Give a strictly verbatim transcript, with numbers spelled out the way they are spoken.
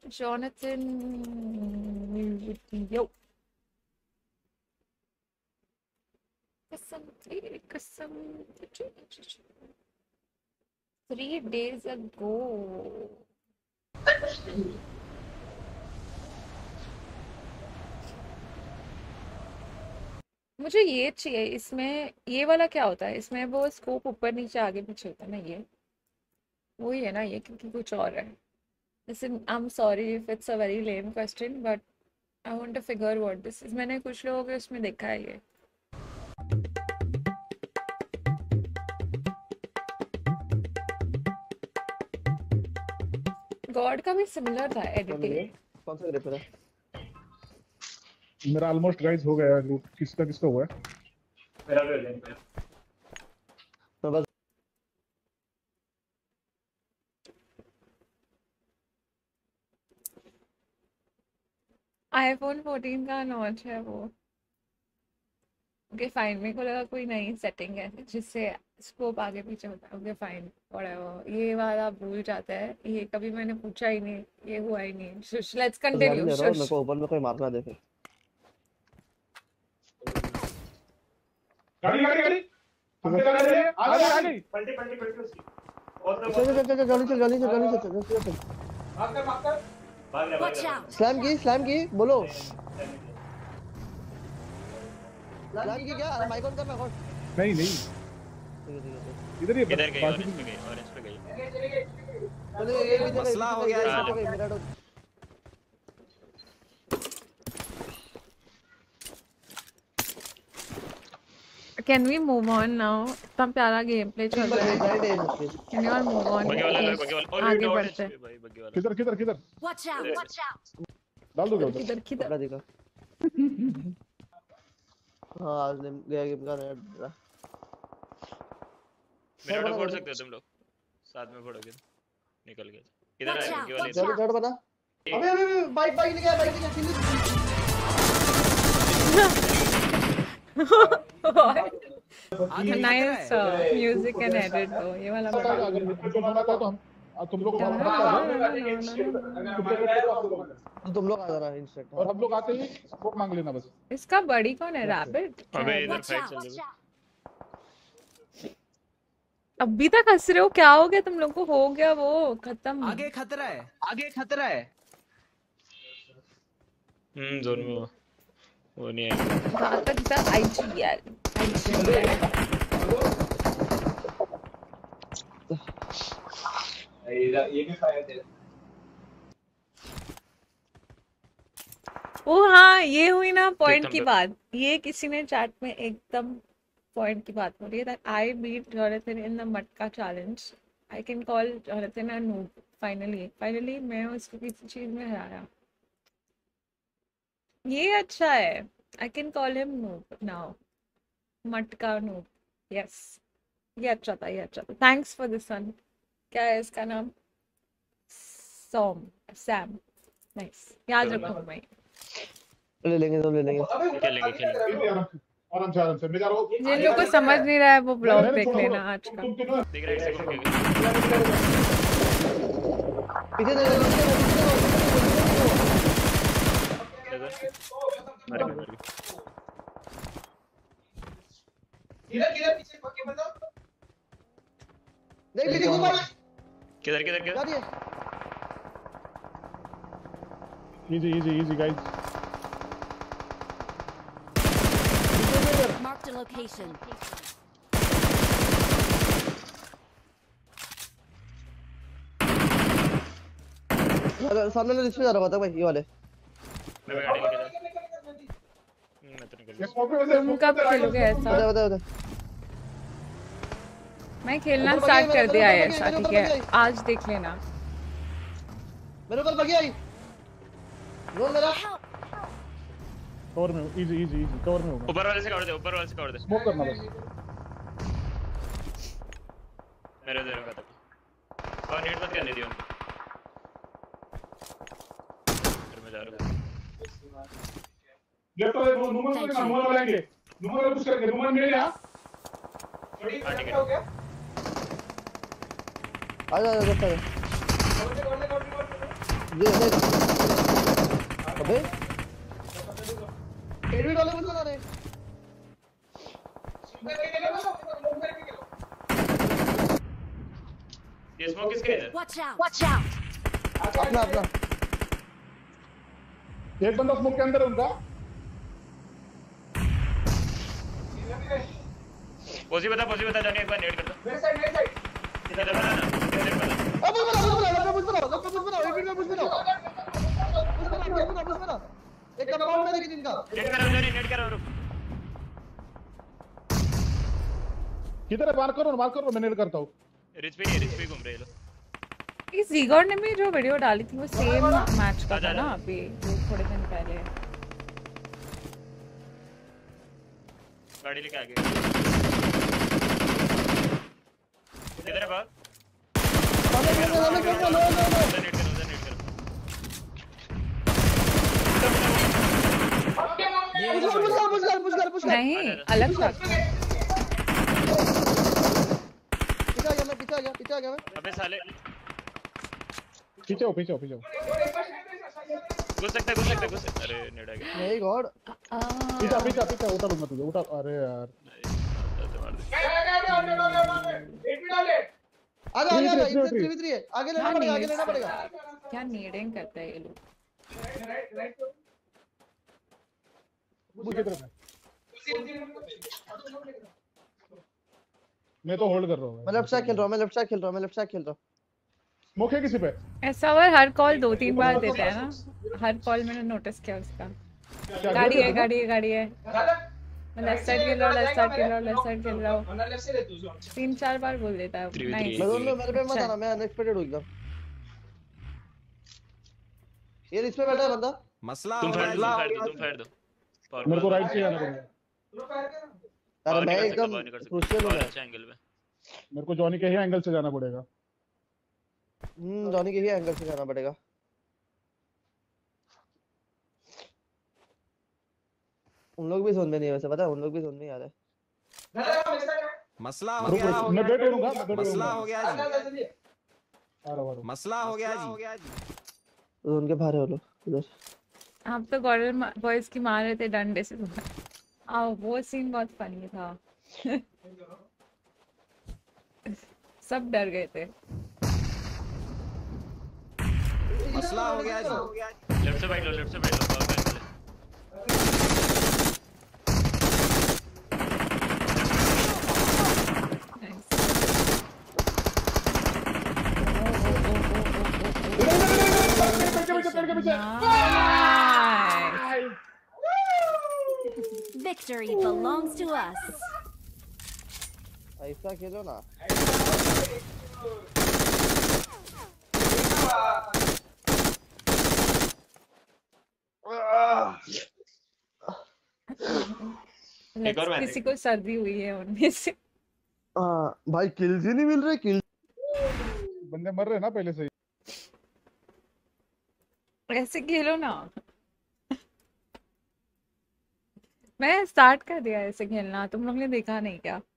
Jonathan, yo. Kasam, kasam. Three days ago. मुझे ये चाहिए। इसमें ये वाला क्या होता है? इसमें वो स्कोप ऊपर नीचे आगे पीछे होता है ना, ये वही है ना ये, क्योंकि कुछ और है। Listen, I'm sorry if it's a very lame question, but I want to figure what this is. मैंने कुछ लोगों के उसमें देखा है ये। गॉड का भी सिमिलर था एडिटिंग। कौन सा ग्रेपर है? मेरा ऑलमोस्ट गाइस हो गया लूट। किसका किसका हुआ है? मेरा भी हो गया। तो बस आईफोन फोर्टीन का नॉच है वो। ओके फाइन, मेरे को लगा कोई नई सेटिंग है जिससे स्कोप आगे पीछे होता है। Okay fine, whatever. ये वाला भूल जाता है, ये कभी मैंने पूछा ही नहीं, ये हुआ ही नहीं। Shush, let's continue. मेरे को ऊपर में कोई मारना देखे। गाड़ी गाड़ी गाड़ी हमसे गाड़ी आ गई आ गई। पलटी पलटी पलटी उसकी। और तो चल चल चल जल्दी चल जल्दी चल जल्दी चल चल चल। मार कर मार कर। भाग ले भाग ले। स्लैम की स्लैम की बोलो। स्लैम की क्या? अरे माइक ऑन कर, माइक ऑन। नहीं नहीं इधर ही इधर गई, ऑरेंज पे गई, ऑरेंज पे गई। चलो ये भी मसला हो गया है। मेरा तो Can we move on now? इतना प्यारा गेम प्ले चल रहा है। Can you all move on? बग्गी वाला बग्गी वाला आगे बढ़ते हैं। भाई बग्गी वाला। किधर किधर किधर Watch out! Watch out! डाल दो उधर। किधर किधर? कपड़ा दिखा। हाँ आज ने गया गेम का नेट। मेरा तो फोड़ सकते हो तुम लोग, साथ में फोड़ोगे निकल गए। इधर है बग्गी वाले। चलो चढ़ बना। अबे अबे बाइक बाइक ले गया, बाइक ले गया। Nice music and edit though, ये वाला बड़ा। अगर वीडियो बनाता है तो हम तुम लोग तो तुम लोग आ जाना इंस्टेंट। और हम लोग आते ही स्कोप मांग लेना बस। इसका बड़ी कौन है? रैबिट? अबे इधर फाइट चल रही है। अभी तक हंस रहे हो? क्या हो गया तुम लोग को? हो गया वो खत्म। आगे खतरा है, आगे खतरा है। हम्म जोन में वो वो नहीं आएगा। वहां तक था आईजीएल आईजीएल। ये भी फायर दे। ओ हाँ, ये हुई ना पॉइंट की बात। ये किसी ने चैट में एकदम पॉइंट की बात बोली है। That I beat Jonathan in the matka challenge. I can call Jonathan a noob. Finally finally मैं उसको किसी चीज में हराया। ये अच्छा है। I can call him noob now. Matka noob. Yes, ये अच्छा था, ये अच्छा था। Thanks for this one. क्या है इसका नाम? सॉम सैम। नाइस, याद रखो मैं। ले लेंगे तो ले लेंगे। खेलेंगे खेलेंगे। आराम से आराम से मैं जा रहा हूं। जिन लोगों को समझ नहीं रहा है वो ब्लॉग देख लेना आज का। देख रहा है एक सेकंड। पीछे देख लो। मर गया मर गया। किधर किधर पीछे पक्के बताओ। देख पीछे घूम भाई। किधर किधर किधर? Easy easy easy guys. Marked a location. सामने वाले इसमें जा रहा था भाई, ये वाले। मैं गाड़ी लेके जा। मैं तो निकल गया। तुम कब खेलोगे ऐसा? बता बता बता। मैं खेलना स्टार्ट कर दिया है ऐसा, ठीक है? आज देख लेना। मेरे ऊपर बगी आई। रोल मेरा। कवर में इजी इजी इजी कवर में होगा। ऊपर वाले से कवर दे, ऊपर वाले से कवर दे। स्मोक करना बस। मेरे दे रहा था। और नेट मत करने दियो। फिर मैं जा रहा हूं। लेफ्ट वाले नंबर से ना नंबर वालेंगे। नंबर वाले पुश करके नंबर मिल गया। थोड़ी हो गया। आ जा जा जा। ये ले अबे एडमिट वाले मुझे बता रहे सुंदर के ले लो सुंदर के ले लो ये स्मोक किसके इधर? Watch out! Watch out! अपना अपना एक बंदा स्मोक के अंदर है उनका। पोजी बता पोजी बता जाने एक बार नेट कर दो। मेरे साइड मेरे साइड इधर बता ना इधर बता। अब मुझे बता मुझे बता मुझे बता मुझे बता एडमिट में मुझे बता मुझे बता मुझे बता एक कंपाउंड में देखिए इनका नेट करो जाने नेट करो रुक। किधर है? मार करो मार करो मैं नेट करता हूँ। रिच पे ही रिच पे घूम रहे हैं लोग। इस जीगॉड ने भी जो वीडियो डाली थी वो सेम मैच का था ना अभी वो थोड़े दिन पहले। गाड़ी लेके आ गए। किधर है बाहर? सामने सामने सामने लो लो लो उधर नेट करो उधर नेट करो। पुश कर पुश कर पुश कर पुश कर पुश कर नहीं अलग था। पीछे आ गया मैं पीछे आ गया पीछे आ गया मैं अबे साले पीछे हो पीछे हो पीछे हो। घुस सकता है घुस सकता है घुस सकता है। अरे नेट आ गया। नहीं गॉड पीछे पीछे पीछे उठा दूंगा तुझे उठा। अरे यार एडमिट वाले आगे आगे आगे इनसे थ्री वी थ्री है आगे लेना पड़ेगा आगे लेना पड़ेगा क्या नीडिंग करते हैं ये लोग। राइट राइट मुझे तरफ है। मैं तो होल्ड कर रहा हूँ। मैं लेफ्ट साइड खेल रहा हूं मैं लेफ्ट साइड खेल रहा हूं मैं लेफ्ट साइड खेल रहा हूं स्मोक है किसी पे? ऐसा और हर कॉल दो तीन बार देते हैं ना। हर कॉल मैंने नोटिस किया उसका। क्या गाड़ी है गाड़ी है गाड़ी है। दादा मैं लेफ्ट साइड खेल रहा हूँ लेफ्ट साइड खेल रहा हूँ लेफ्ट साइड खेल रहा हूँ। ऑनर लेफ्ट से ले तू जोन तीन चार बार बोल देता है। Three v nice. three। मैं दोनों मेरे पे मत आना मैं अनएक्सपेक्टेड हो एकदम ये इस पे बैठा है बंदा मसला तुम हो फायर गया दो तुम फायर दो तुम फायर दो। Power मेरे को ball राइट से आना पड़ेगा। लो फायर कर अरे बाहर मैं निकल सकता, एकदम बाहर निकल सकता। क्रूशियल हूं और मैं अच्छा एंगल में। मेरे को जॉनी के ही एंगल से जाना पड़ेगा। हम्म जॉनी के ही एंगल से जाना पड़ेगा उन लोग भी जोन में नहीं है वैसे पता है उन लोग भी जोन में ही आ रहे हैं दादा मेरे साइड मसला हो रुक गया रुक मैं बेट करूंगा मैं बेट मसला करूंगा। हो गया जी दादा जल्दी आ रहा हूँ आ रहा हूँ। मसला हो गया जी जोन के बाहर है वो लोग इधर आप तो गॉर्डन बॉयज की मार रहे थे डंडे से। आओ वो सीन बहुत फनी था। सब डर गए थे। मसला हो गया जी लेफ्ट से बैठ लो लेफ्ट से बैठ लो। power ball से। Nice. Nice. Victory belongs to us. ऐसा खेलो ना एक और मैच किसी को सर्दी हुई है उनमें से। हां भाई किल्स ही नहीं मिल रहे किल बंदे मर रहे हैं ना पहले से ही। ऐसे खेलो ना। मैं स्टार्ट कर दिया ऐसे खेलना तुम लोग ने देखा नहीं क्या?